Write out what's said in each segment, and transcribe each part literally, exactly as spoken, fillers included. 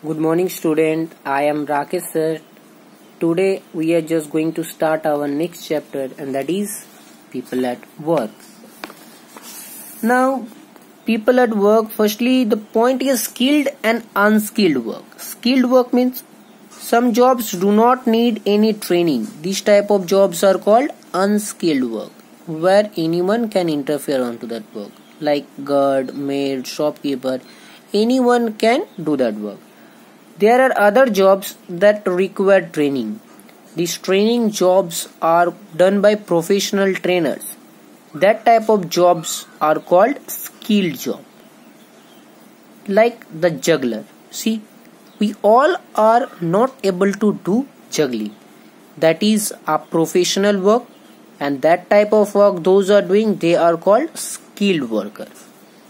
Good morning student, I am Rakesh sir. Today we are just going to start our next chapter, and that is people at work. Now people at work, firstly the point is skilled and unskilled work. Skilled work means some jobs do not need any training. These type of jobs are called unskilled work, where anyone can interfere onto that work, like guard, maid, shopkeeper. Anyone can do that work. There are other jobs that require training. These training jobs are done by professional trainers. That type of jobs are called skilled job. Like the juggler. See, we all are not able to do juggling. That is a professional work, and that type of work those are doing, they are called skilled workers.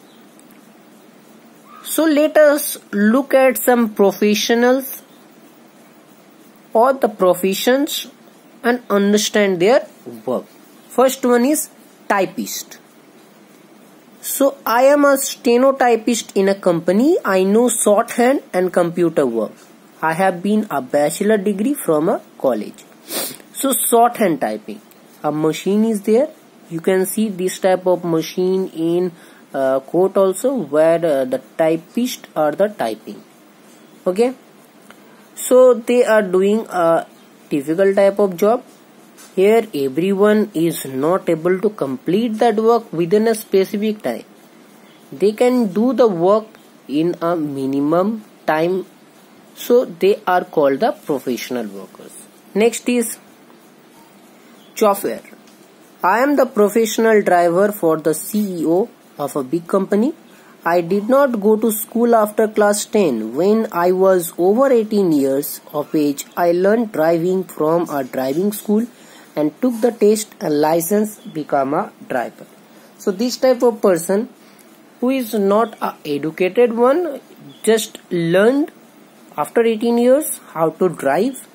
So let us look at some professionals or the professions and understand their work. First one is typist. So I am a stenotypist in a company. I know shorthand and computer work. I have been a bachelor degree from a college. So shorthand typing. A machine is there. You can see this type of machine in Uh, court also, where uh, the typist are the typing. Okay, so they are doing a difficult type of job. Here everyone is not able to complete that work within a specific time. They can do the work in a minimum time, so they are called the professional workers. Next is chauffeur. I am the professional driver for the C E O of a big company. I did not go to school after class ten. When I was over eighteen years of age, I learned driving from a driving school and took the test and license become a driver. So this type of person who is not a educated one, just learned after eighteen years how to drive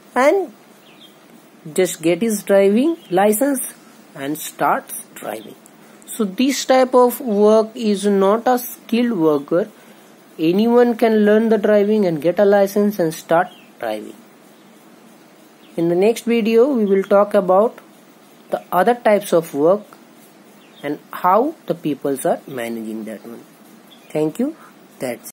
and just get his driving license and starts driving. So this type of work is not a skilled worker. Anyone can learn the driving and get a license and start driving. In the next video, we will talk about the other types of work and how the peoples are managing that one. Thank you. That's it.